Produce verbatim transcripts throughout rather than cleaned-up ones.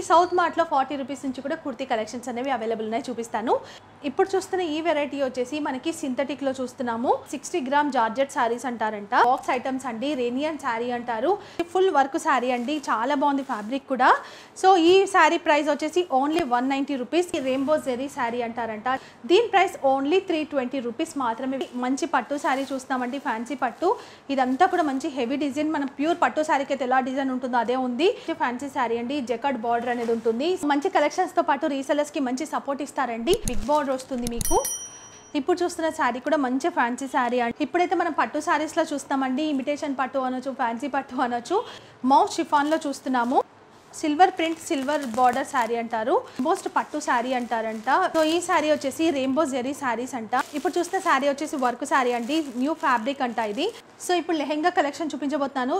South మార్ట్లో forty rupees నుంచి కూడా kurti collections అనేవి అవైలబుల్ ఉన్నాయి, చూపిస్తాను. ఇప్పుడు చూస్తున్న ఈ వెరైటీ వచ్చేసి మనకి సింథటిక్ లో చూస్తున్నాము. సిక్స్టీ గ్రామ్ జార్జెట్ శారీస్ అంటారంట. బాక్స్ ఐటమ్స్ అండి, రేనియన్ శారీ అంటారు. ఫుల్ వర్క్ శారీ అండి, చాలా బాగుంది ఫ్యాబ్రిక్ కూడా. సో ఈ శారీ ప్రైస్ వచ్చేసి only one ninety rupees. Rainbow zari sari అంటారంట. దీని price only three twenty rupees మాత్రమే. మంచి పట్టు శారీ చూస్తామండి, ఫ్యాన్సీ పట్టు. ఇదంతా కూడా మంచి హెవీ డిజైన్. మనం ప్యూర్ పట్టు శారీకి అయితే ఎలా డిజైన్ ఉంటుందో అదే ఉంది. ఫ్యాన్సీ శారీ అండి, జెకర్డ్ బార్డర్ అనేది ఉంటుంది. మంచి కలెక్షన్స్ తో పాటు రీసెలర్స్ కి మంచి సపోర్ట్ ఇస్తారండి. బిగ్ బార్డర్ వస్తుంది మీకు. ఇప్పుడు చూస్తున్న శారీ కూడా మంచి ఫ్యాన్సీ శారీ అండి. ఇప్పుడైతే మనం పట్టు శారీస్ లో చూస్తామండి. ఇమిటేషన్ పట్టు అనొచ్చు, ఫ్యాన్సీ పట్టు అనొచ్చు. మౌత్ షిఫాన్ లో చూస్తున్నాము. Silver print silver border sari అంటారు. మోస్ట్ పట్టు శారీ అంటారంట. సో ఈ శారీ వచ్చేసి రెయిన్బో జెరీ శారీస్ అంట. ఇప్పుడు చూస్తున్న శారీ వచ్చేసి వర్క్ శారీ అండి, న్యూ ఫ్యాబ్రిక్ అంట ఇది. సో ఇప్పుడు లెహెంగా కలెక్షన్ చూపించబోతున్నాను.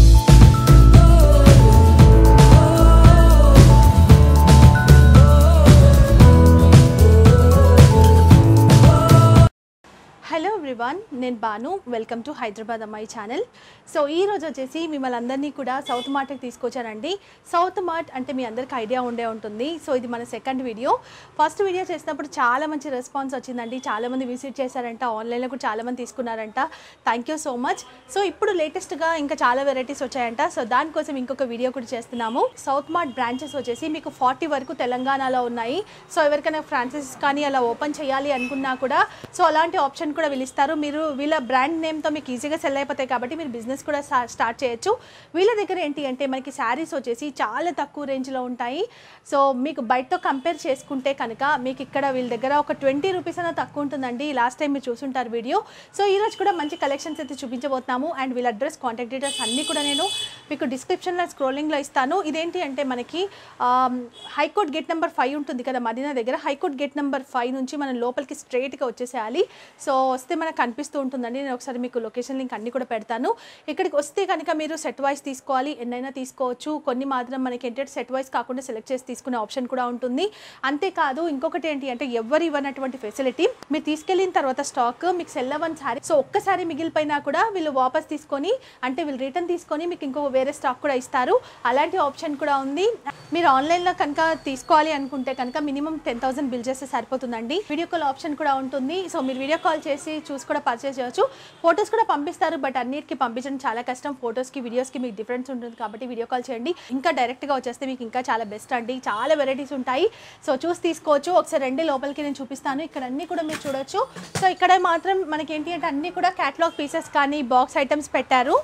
హలో ఎవ్రీవన్, నేను బాను. వెల్కమ్ టు హైదరాబాద్ అమ్మాయి ఛానల్. సో ఈ రోజు వచ్చేసి మిమ్మల్ని అందరినీ కూడా సౌత్ మార్ట్కి తీసుకొచ్చానండి. సౌత్ మార్ట్ అంటే మీ అందరికి ఐడియా ఉండే ఉంటుంది. సో ఇది మన సెకండ్ వీడియో. ఫస్ట్ వీడియో చేసినప్పుడు చాలా మంచి రెస్పాన్స్ వచ్చిందండి. చాలామంది విజిట్ చేశారంట, ఆన్లైన్లో కూడా చాలామంది తీసుకున్నారంట. Thank you so much. So ఇప్పుడు లేటెస్ట్గా ఇంకా చాలా వెరైటీస్ వచ్చాయంట. సో దానికోసం ఇంకొక వీడియో కూడా చేస్తున్నాము. సౌత్ మార్ట్ బ్రాంచెస్ వచ్చేసి మీకు ఫార్టీ వరకు తెలంగాణలో ఉన్నాయి. సో ఎవరికైనా ఫ్రాంచైజీస్ కానీ అలా ఓపెన్ చేయాలి అనుకున్నా కూడా సో అలాంటి ఆప్షన్ కూడా వీళ్ళు ఇస్తారు. మీరు వీళ్ళ బ్రాండ్ నేమ్తో మీకు ఈజీగా సెల్ అయిపోతాయి కాబట్టి మీరు బిజినెస్ కూడా స్టార్ట్ చేయొచ్చు. వీళ్ళ దగ్గర ఏంటి అంటే మనకి శారీస్ వచ్చేసి చాలా తక్కువ రేంజ్లో ఉంటాయి. సో మీకు బయటతో కంపేర్ చేసుకుంటే కనుక మీకు ఇక్కడ వీళ్ళ దగ్గర ఒక ట్వంటీ రూపీస్ అయినా తక్కువ ఉంటుందండి. లాస్ట్ టైం మీరు చూసుంటారు వీడియో. సో ఈరోజు కూడా మంచి కలెక్షన్స్ అయితే చూపించబోతున్నాము. అండ్ వీళ్ళ అడ్రస్, కాంటాక్ట్ డీటెయిల్స్ అన్నీ కూడా నేను మీకు డిస్క్రిప్షన్లో స్క్రోలింగ్లో ఇస్తాను. ఇదేంటి అంటే మనకి హైకోర్ట్ గేట్ నెంబర్ ఫైవ్ ఉంటుంది కదా మదీనా దగ్గర. హైకోర్ట్ గేట్ నెంబర్ ఫైవ్ నుంచి మనం లోపలికి స్ట్రైట్గా వచ్చేసేయాలి. సో వస్తే మనకు కనిపిస్తూ ఉంటుందండి. నేను ఒకసారి మీకు లొకేషన్ లింక్ అన్నీ కూడా పెడతాను. ఇక్కడికి వస్తే కనుక మీరు సెట్ వైస్ తీసుకోవాలి, ఎన్నైనా తీసుకోవచ్చు. కొన్ని మాత్రం మనకి ఏంటంటే సెట్ వైస్ కాకుండా సెలెక్ట్ చేసి తీసుకునే ఆప్షన్ కూడా ఉంటుంది. అంతేకాదు ఇంకొకటి ఏంటి అంటే ఎవరు ఇవ్వనటువంటి ఫెసిలిటీ, మీరు తీసుకెళ్ళిన తర్వాత స్టాక్ మీకు సెల్ అవ్వని సారీ సో ఒక్కసారి మిగిలిపోయినా కూడా వీళ్ళు వాపస్ తీసుకొని అంటే వీళ్ళు రిటర్న్ తీసుకొని మీకు ఇంకో వేరే స్టాక్ కూడా ఇస్తారు. అలాంటి ఆప్షన్ కూడా ఉంది. మీరు ఆన్లైన్లో కనుక తీసుకోవాలి అనుకుంటే కనుక మినిమం టెన్ థౌసండ్ బిల్ చేస్తే సరిపోతుందండి. వీడియో కాల్ ఆప్షన్ కూడా ఉంటుంది. సో మీరు వీడియో కాల్ చేసి చూసి కూడా పర్చేస్ చేయొచ్చు. ఫొటోస్ కూడా పంపిస్తారు, బట్ అన్నిటికీ పంపించడం చాలా కష్టం. ఫొటోస్కి వీడియోస్కి మీకు డిఫరెన్స్ ఉంటుంది కాబట్టి వీడియో కాల్ చేయండి. ఇంకా డైరెక్ట్గా వచ్చేస్తే మీకు ఇంకా చాలా బెస్ట్ అండి. చాలా వెరైటీస్ ఉంటాయి. సో చూసి తీసుకోవచ్చు. ఒకసారి రెండు లోపలికి నేను చూపిస్తాను. ఇక్కడ అన్నీ కూడా మీరు చూడొచ్చు. సో ఇక్కడ మాత్రం మనకి ఏంటి అంటే అన్నీ కూడా క్యాటలాగ్ పీసెస్ కానీ బాక్స్ ఐటమ్స్ పెట్టారు.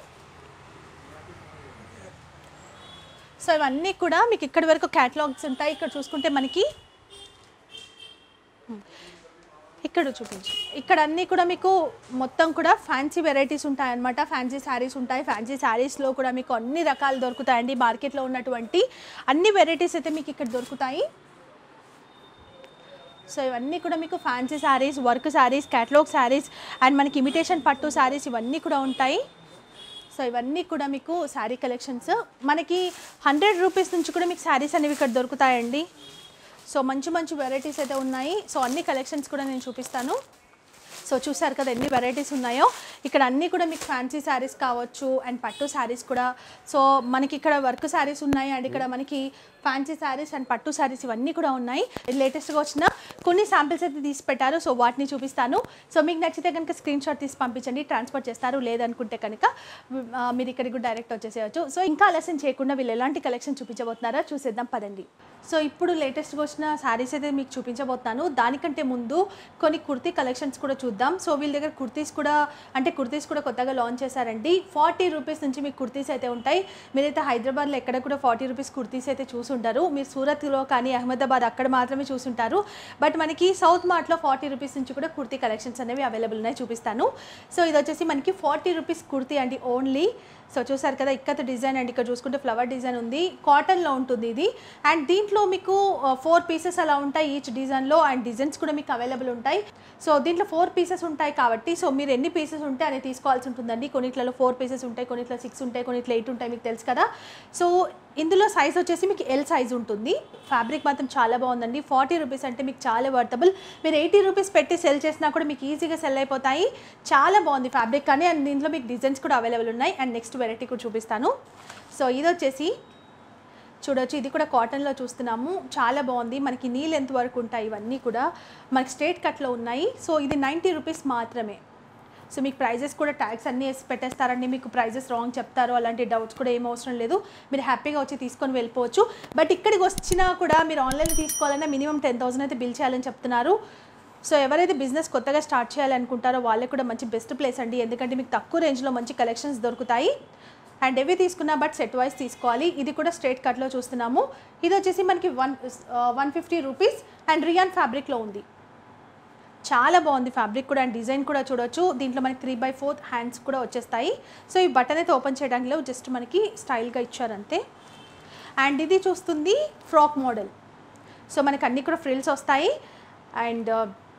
సో ఇవన్నీ కూడా మీకు ఇక్కడి వరకు క్యాటలాగ్స్ ఉంటాయి. ఇక్కడ చూసుకుంటే మనకి ఇక్కడ చూపించు ఇక్కడ అన్నీ కూడా మీకు మొత్తం కూడా ఫ్యాన్సీ వెరైటీస్ ఉంటాయి అన్నమాట. ఫ్యాన్సీ శారీస్ ఉంటాయి. ఫ్యాన్సీ శారీస్లో కూడా మీకు అన్ని రకాలు దొరుకుతాయండి. మార్కెట్లో ఉన్నటువంటి అన్ని వెరైటీస్ అయితే మీకు ఇక్కడ దొరుకుతాయి. సో ఇవన్నీ కూడా మీకు fancy saris, work saris, catalogue saris and మనకి ఇమిటేషన్ పట్టు శారీస్ ఇవన్నీ కూడా ఉంటాయి. సో ఇవన్నీ కూడా మీకు శారీ కలెక్షన్స్. మనకి హండ్రెడ్ రూపీస్ నుంచి కూడా మీకు శారీస్ అనేవి ఇక్కడ దొరుకుతాయండి. సో మంచి మంచి వెరైటీస్ అయితే ఉన్నాయి. సో అన్ని కలెక్షన్స్ కూడా నేను చూపిస్తాను. సో చూసారు కదా ఎన్ని వెరైటీస్ ఉన్నాయో. ఇక్కడ అన్నీ కూడా మీకు ఫ్యాన్సీ శారీస్ కావచ్చు అండ్ పట్టు శారీస్ కూడా. సో మనకి ఇక్కడ వర్క్ శారీస్ ఉన్నాయి అండ్ ఇక్కడ మనకి ఫ్యాన్సీ శారీస్ అండ్ పట్టు శారీస్ ఇవన్నీ కూడా ఉన్నాయి. లేటెస్ట్గా వచ్చిన కొన్ని శాంపిల్స్ అయితే తీసి పెట్టారు. సో వాటిని చూపిస్తాను. సో మీకు నచ్చితే కనుక స్క్రీన్ షాట్ తీసి పంపించండి, ట్రాన్స్పోర్ట్ చేస్తారు. లేదనుకుంటే కనుక మీరు ఇక్కడికి కూడా డైరెక్ట్ వచ్చేసేయచ్చు. సో ఇంకా ఆలస్యం చేయకుండా వీళ్ళు ఎలాంటి కలెక్షన్ చూపించబోతున్నారో చూసేద్దాం పదండి. సో ఇప్పుడు లేటెస్ట్గా వచ్చిన శారీస్ అయితే మీకు చూపించబోతున్నాను. దానికంటే ముందు కొన్ని కుర్తీ కలెక్షన్స్ కూడా చూద్దాం. సో వీళ్ళ దగ్గర కుర్తీస్ కూడా అంటే కుర్తీస్ కూడా కొత్తగా లాంచ్ చేశారండి. ఫార్టీ రూపీస్ నుంచి మీకు కుర్తీస్ అయితే ఉంటాయి. మీరైతే హైదరాబాద్లో ఎక్కడ కూడా ఫార్టీ రూపీస్ కుర్తీస్ అయితే చూసుంటారు. మీరు సూరత్లో కానీ అహ్మదాబాద్ అక్కడ మాత్రమే చూసుంటారు. బట్ మనకి సౌత్ మార్ట్లో ఫార్టీ రూపీస్ నుంచి కూడా కుర్తీ కలెక్షన్స్ అనేవి అవైలబుల్ ఉన్నాయి, చూపిస్తాను. సో ఇది వచ్చేసి మనకి ఫార్టీ రూపీస్ కుర్తీ అండి ఓన్లీ. సో చూసారు కదా ఇక్కత డిజైన్ అండ్ ఇక్కడ చూసుకుంటే ఫ్లవర్ డిజైన్ ఉంది. కాటన్లో ఉంటుంది ఇది. అండ్ దీంట్లో మీకు ఫోర్ పీసెస్ అలా ఉంటాయి ఈచ్ డిజైన్లో. అండ్ డిజైన్స్ కూడా మీకు అవైలబుల్ ఉంటాయి. సో దీంట్లో ఫోర్ పీసెస్ ఉంటాయి కాబట్టి సో మీరు ఎన్ని పీసెస్ ఉంటే అనేది తీసుకోవాల్సి ఉంటుందండి. కొన్నిట్లలో ఫోర్ పీసెస్ ఉంటాయి, కొన్నిట్లో సిక్స్ ఉంటాయి, కొన్నిట్లో ఎయిట్ ఉంటాయి, మీకు తెలుసు కదా. సో ఇందులో సైజ్ వచ్చేసి మీకు ఎల్ సైజ్ ఉంటుంది. ఫ్యాబ్రిక్ మాత్రం చాలా బాగుందండి. ఫార్టీ రూపీస్ అంటే మీకు చాలా వర్తబుల్. మీరు ఎయిటీ రూపీస్ పెట్టి సెల్ చేసినా కూడా మీకు ఈజీగా సెల్ అయిపోతాయి. చాలా బాగుంది ఫ్యాబ్రిక్ కానీ. అండ్ దీంట్లో మీకు డిజైన్స్ కూడా అవైలబుల్ ఉన్నాయి. అండ్ నెక్స్ట్ వెరైటీ కూడా చూపిస్తాను. సో ఇది వచ్చేసి చూడొచ్చు, ఇది కూడా కాటన్లో చూస్తున్నాము. చాలా బాగుంది. మనకి నీ లెంత్ వరకు ఉంటాయి ఇవన్నీ కూడా. మనకి స్ట్రేట్ కట్లో ఉన్నాయి. సో ఇది నైంటీ రూపీస్ మాత్రమే. సో మీకు ప్రైజెస్ కూడా ట్యాగ్స్ అన్నీ వేసి పెట్టేస్తారండి. మీకు ప్రైజెస్ రాంగ్ చెప్తారు అలాంటి డౌట్స్ కూడా ఏం అవసరం లేదు. మీరు హ్యాపీగా వచ్చి తీసుకొని వెళ్ళిపోవచ్చు. బట్ ఇక్కడికి వచ్చినా కూడా మీరు ఆన్లైన్లో తీసుకోవాలన్నా మినిమం టెన్ థౌసండ్ అయితే బిల్ చేయాలని చెప్తున్నారు. సో ఎవరైతే బిజినెస్ కొత్తగా స్టార్ట్ చేయాలనుకుంటారో వాళ్ళకి కూడా మంచి బెస్ట్ ప్లేస్ అండి. ఎందుకంటే మీకు తక్కువ రేంజ్లో మంచి కలెక్షన్స్ దొరుకుతాయి. అండ్ ఎవి తీసుకున్నా బట్ సెట్ వైజ్ తీసుకోవాలి. ఇది కూడా స్ట్రేట్ కట్లో చూస్తున్నాము. ఇది వచ్చేసి మనకి one one fifty rupees and rayon ఫ్యాబ్రిక్లో ఉంది. చాలా బాగుంది ఫ్యాబ్రిక్ కూడా అండ్ డిజైన్ కూడా చూడొచ్చు. దీంట్లో మనకి త్రీ బై ఫోర్త్ హ్యాండ్స్ కూడా వచ్చేస్తాయి. సో ఈ బటన్ అయితే ఓపెన్ చేయడానికి లేవు, జస్ట్ మనకి స్టైల్గా ఇచ్చారంతే. అండ్ ఇది చూస్తుంది ఫ్రాక్ మోడల్. సో మనకి అన్నీ కూడా ఫ్రిల్స్ వస్తాయి అండ్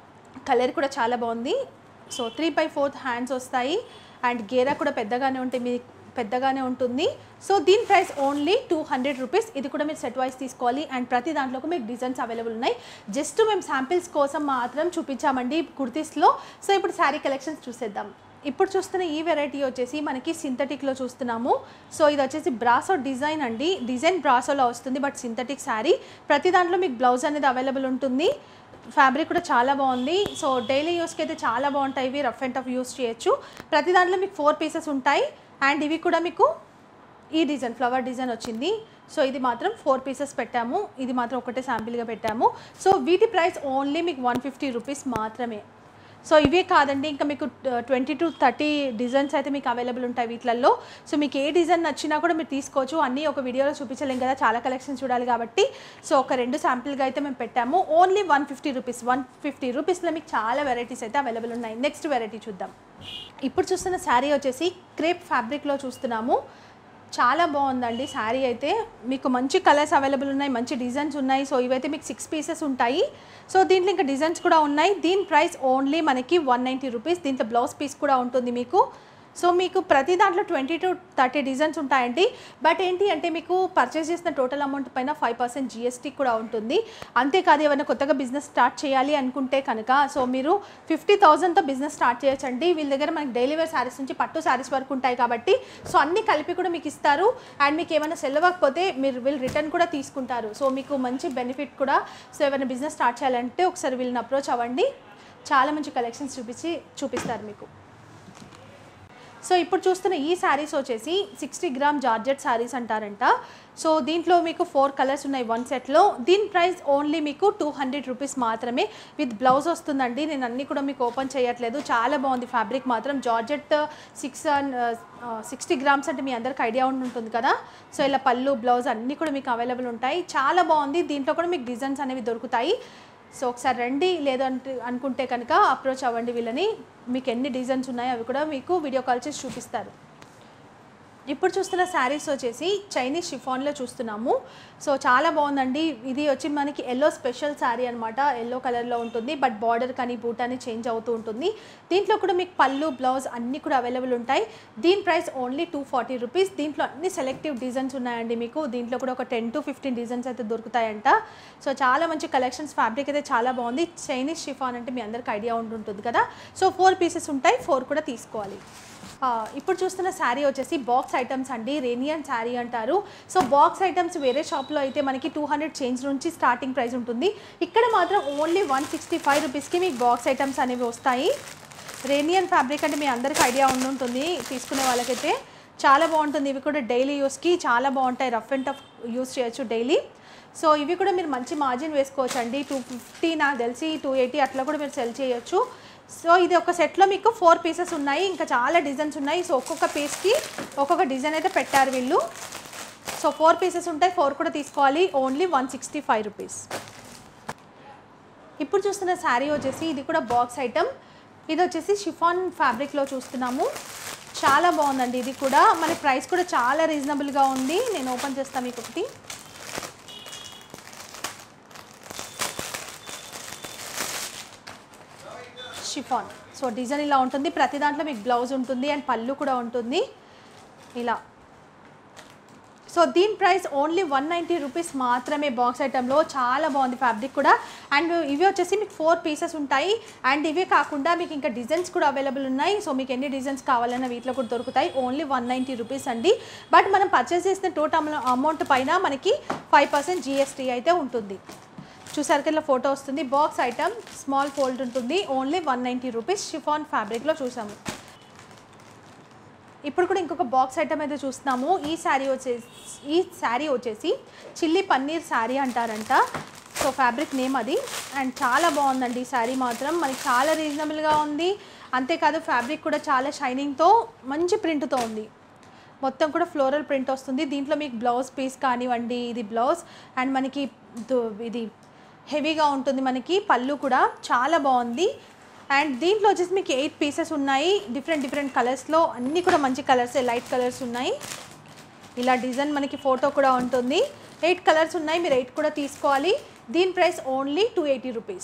కలర్ కూడా చాలా బాగుంది. So three by fourth hands వస్తాయి అండ్ గేరా కూడా పెద్దగానే ఉంటాయి, మీ పెద్దగానే ఉంటుంది. సో దీని price only two hundred rupees. ఇది కూడా మీరు సెట్ వైజ్ తీసుకోవాలి అండ్ ప్రతి దాంట్లోకి మీకు డిజైన్స్ అవైలబుల్ ఉన్నాయి. జస్ట్ మేము శాంపిల్స్ కోసం మాత్రం చూపించామండి కుర్తీస్లో. సో ఇప్పుడు శారీ కలెక్షన్స్ చూసేద్దాం. ఇప్పుడు చూస్తున్న ఈ వెరైటీ వచ్చేసి మనకి సింథటిక్లో చూస్తున్నాము. సో ఇది వచ్చేసి బ్రాసో డిజైన్ అండి. డిజైన్ బ్రాసోలో వస్తుంది బట్ సింథటిక్ శారీ. ప్రతి దాంట్లో మీకు బ్లౌజ్ అనేది అవైలబుల్ ఉంటుంది. ఫ్యాబ్రిక్ కూడా చాలా బాగుంది. సో డైలీ యూస్కి అయితే చాలా బాగుంటాయి ఇవి. రఫ్ అండ్ టఫ్ యూస్ చేయొచ్చు. ప్రతి దాంట్లో మీకు ఫోర్ పీసెస్ ఉంటాయి అండ్ ఇవి కూడా మీకు ఈ డిజైన్ ఫ్లవర్ డిజైన్ వచ్చింది. సో ఇది మాత్రం ఫోర్ పీసెస్ పెట్టాము. ఇది మాత్రం ఒకటే శాంపిల్గా పెట్టాము. సో వీటి ప్రైస్ ఓన్లీ మీకు వన్ ఫిఫ్టీ రూపీస్ మాత్రమే. సో ఇవే కాదండి, ఇంకా మీకు ట్వంటీ టు థర్టీ డిజైన్స్ అయితే మీకు అవైలబుల్ ఉంటాయి వీటిల్లో. సో మీకు ఏ డిజైన్ నచ్చినా కూడా మీరు తీసుకోవచ్చు. అన్నీ ఒక వీడియోలో చూపించలేం కదా, చాలా కలెక్షన్ చూడాలి కాబట్టి. సో ఒక రెండు శాంపిల్గా అయితే మేము పెట్టాము. Only one fifty rupees one fifty రూపీస్లో మీకు చాలా వెరైటీస్ అయితే అవైలబుల్ ఉన్నాయి. నెక్స్ట్ వెరైటీ చూద్దాం. ఇప్పుడు చూస్తున్న శారీ వచ్చేసి క్రేప్ ఫ్యాబ్రిక్లో చూస్తున్నాము. చాలా బాగుందండి శారీ అయితే. మీకు మంచి కలర్స్ అవైలబుల్ ఉన్నాయి, మంచి డిజైన్స్ ఉన్నాయి. సో ఇవైతే మీకు సిక్స్ పీసెస్ ఉంటాయి. సో దీంట్లో ఇంకా డిజైన్స్ కూడా ఉన్నాయి. దీని ప్రైస్ ఓన్లీ మనకి వన్ నైంటీ రూపీస్. దీంట్లో బ్లౌజ్ పీస్ కూడా ఉంటుంది మీకు. సో మీకు ప్రతి దాంట్లో ట్వంటీ టు థర్టీ డిజైన్స్ ఉంటాయండి. బట్ ఏంటి అంటే మీకు పర్చేస్ చేసిన టోటల్ అమౌంట్ పైన ఫైవ్ పర్సెంట్ జిఎస్టీ కూడా ఉంటుంది. అంతేకాదు ఏమైనా కొత్తగా బిజినెస్ స్టార్ట్ చేయాలి అనుకుంటే కనుక సో మీరు ఫిఫ్టీ థౌసండ్తో బిజినెస్ స్టార్ట్ చేయొచ్చండి. వీళ్ళ దగ్గర మనకి డైలీ వేర్ శారీస్ నుంచి పట్టు శారీస్ వరకు ఉంటాయి కాబట్టి సో అన్ని కలిపి కూడా మీకు ఇస్తారు. అండ్ మీకు ఏమైనా సెల్ అవ్వకపోతే మీరు వీళ్ళు రిటర్న్ కూడా తీసుకుంటారు. సో మీకు మంచి బెనిఫిట్ కూడా. సో ఏమైనా బిజినెస్ స్టార్ట్ చేయాలంటే ఒకసారి వీళ్ళని అప్రోచ్ అవ్వండి. చాలా మంచి కలెక్షన్స్ చూపించి చూపిస్తారు మీకు. సో ఇప్పుడు చూస్తున్న ఈ శారీస్ వచ్చేసి సిక్స్టీ గ్రామ్ జార్జెట్ శారీస్ అంటారంట. సో దీంట్లో మీకు ఫోర్ కలర్స్ ఉన్నాయి వన్ సెట్లో. దీని ప్రైస్ ఓన్లీ మీకు టూ హండ్రెడ్ రూపీస్ మాత్రమే. విత్ బ్లౌజ్ వస్తుందండి. నేను అన్నీ కూడా మీకు ఓపెన్ చేయట్లేదు. చాలా బాగుంది ఫ్యాబ్రిక్ మాత్రం. జార్జెట్ సిక్స్ సిక్స్టీ గ్రామ్స్ అంటే మీ అందరికి ఐడియా ఉంటుంది కదా. సో ఇలా పళ్ళు బ్లౌజ్ అన్నీ కూడా మీకు అవైలబుల్ ఉంటాయి. చాలా బాగుంది. దీంట్లో కూడా మీకు డిజైన్స్ అనేవి దొరుకుతాయి. సో ఒకసారి రండి, లేదంటే అనుకుంటే కనుక అప్రోచ్ అవ్వండి వీళ్ళని. మీకు ఎన్ని డిజైన్స్ ఉన్నాయో అవి కూడా మీకు వీడియో కాల్ చేసి చూపిస్తారు. ఇప్పుడు చూస్తున్న శారీస్ వచ్చేసి చైనీస్ షిఫాన్లో చూస్తున్నాము. సో చాలా బాగుందండి. ఇది వచ్చి మనకి ఎల్లో స్పెషల్ శారీ అనమాట. ఎల్లో కలర్లో ఉంటుంది బట్ బార్డర్ కానీ బూట్ అని చేంజ్ అవుతూ ఉంటుంది. దీంట్లో కూడా మీకు పళ్ళు బ్లౌజ్ అన్నీ కూడా అవైలబుల్ ఉంటాయి. దీని price only two forty rupees. దీంట్లో అన్ని సెలెక్టివ్ డిజైన్స్ ఉన్నాయండి మీకు. దీంట్లో కూడా ఒక టెన్ టు ఫిఫ్టీన్ డిజైన్స్ అయితే దొరుకుతాయంట. సో చాలా మంచి కలెక్షన్స్. ఫ్యాబ్రిక్ అయితే చాలా బాగుంది. చైనీస్ షిఫాన్ అంటే మీ అందరికి ఐడియా ఉంటుంటుంది కదా. సో ఫోర్ పీసెస్ ఉంటాయి, ఫోర్ కూడా తీసుకోవాలి. ఇప్పుడు చూస్తున్న శారీ వచ్చేసి బాక్స్ ఐటమ్స్ అండి. రేనియన్ శారీ అంటారు. సో బాక్స్ ఐటమ్స్ వేరే షాప్లో అయితే మనకి టూ హండ్రెడ్ చేంజ్ నుంచి స్టార్టింగ్ ప్రైస్ ఉంటుంది. ఇక్కడ మాత్రం ఓన్లీ వన్ సిక్స్టీ ఫైవ్ రూపీస్కి మీకు బాక్స్ ఐటమ్స్ అనేవి వస్తాయి. రేనియన్ ఫ్యాబ్రిక్ అంటే మీ అందరికీ ఐడియా ఉండుంటుంది తీసుకునే వాళ్ళకైతే. చాలా బాగుంటుంది. ఇవి కూడా డైలీ యూస్కి చాలా బాగుంటాయి. రఫ్ అండ్ టఫ్ యూస్ చేయొచ్చు డైలీ. సో ఇవి కూడా మీరు మంచి మార్జిన్ వేసుకోవచ్చు అండి. టూ ఫిఫ్టీ నాకు తెలిసి టూ ఎయిటీ అట్లా కూడా మీరు సెల్ చేయొచ్చు. సో ఇది ఒక సెట్లో మీకు ఫోర్ పీసెస్ ఉన్నాయి. ఇంకా చాలా డిజైన్స్ ఉన్నాయి. సో ఒక్కొక్క పీస్కి ఒక్కొక్క డిజైన్ అయితే పెట్టారు వీళ్ళు. సో ఫోర్ పీసెస్ ఉంటాయి, ఫోర్ కూడా తీసుకోవాలి. Only one sixty five rupees. ఇప్పుడు చూస్తున్న శారీ వచ్చేసి ఇది కూడా బాక్స్ ఐటమ్. ఇది వచ్చేసి షిఫాన్ ఫ్యాబ్రిక్లో చూస్తున్నాము. చాలా బాగుందండి. ఇది కూడా మన ప్రైస్ కూడా చాలా రీజనబుల్గా ఉంది. నేను ఓపెన్ చేస్తాను మీకు ఒకటి. షిఫాన్. సో డిజైన్ ఇలా ఉంటుంది. ప్రతి దాంట్లో మీకు బ్లౌజ్ ఉంటుంది అండ్ పళ్ళు కూడా ఉంటుంది ఇలా. సో దీని price only one ninety rupees మాత్రమే బాక్స్ ఐటెంలో. చాలా బాగుంది ఫ్యాబ్రిక్ కూడా. అండ్ ఇవి వచ్చేసి మీకు ఫోర్ పీసెస్ ఉంటాయి. అండ్ ఇవే కాకుండా మీకు ఇంకా డిజైన్స్ కూడా అవైలబుల్ ఉన్నాయి. సో మీకు ఎన్ని డిజైన్స్ కావాలన్నా వీటిలో కూడా దొరుకుతాయి. ఓన్లీ వన్ నైంటీ రూపీస్ అండి. బట్ మనం పర్చేస్ చేసిన టోటల్ అమౌంట్ పైన మనకి ఫైవ్ పర్సెంట్ జిఎస్టీ అయితే ఉంటుంది. చూసారు కదా ఫోటో వస్తుంది. బాక్స్ ఐటమ్ స్మాల్ ఫోల్డ్ ఉంటుంది. Only one ninety rupees chiffon ఫ్యాబ్రిక్లో చూసాము. ఇప్పుడు కూడా ఇంకొక బాక్స్ ఐటమ్ అయితే చూస్తున్నాము. ఈ శారీ వచ్చేసి ఈ శారీ వచ్చేసి చిల్లీ పన్నీర్ శారీ అంటారంట. సో ఫ్యాబ్రిక్ నేమ్ అది. అండ్ చాలా బాగుందండి ఈ శారీ మాత్రం. మనకి చాలా రీజనబుల్గా ఉంది. అంతేకాదు ఫ్యాబ్రిక్ కూడా చాలా షైనింగ్తో మంచి ప్రింట్తో ఉంది. మొత్తం కూడా ఫ్లోరల్ ప్రింట్ వస్తుంది. దీంట్లో మీకు బ్లౌజ్ పీస్ కానివ్వండి, ఇది బ్లౌజ్. అండ్ మనకి ఇది హెవీగా ఉంటుంది. మనకి పళ్ళు కూడా చాలా బాగుంది. అండ్ దీంట్లో వచ్చేసి మీకు ఎయిట్ పీసెస్ ఉన్నాయి. డిఫరెంట్ డిఫరెంట్ కలర్స్లో అన్నీ కూడా మంచి కలర్స్, లైట్ కలర్స్ ఉన్నాయి. ఇలా డిజైన్ మనకి ఫోటో కూడా ఉంటుంది. ఎయిట్ కలర్స్ ఉన్నాయి. మీరు ఎయిట్ కూడా తీసుకోవాలి. దీని price only two eighty rupees.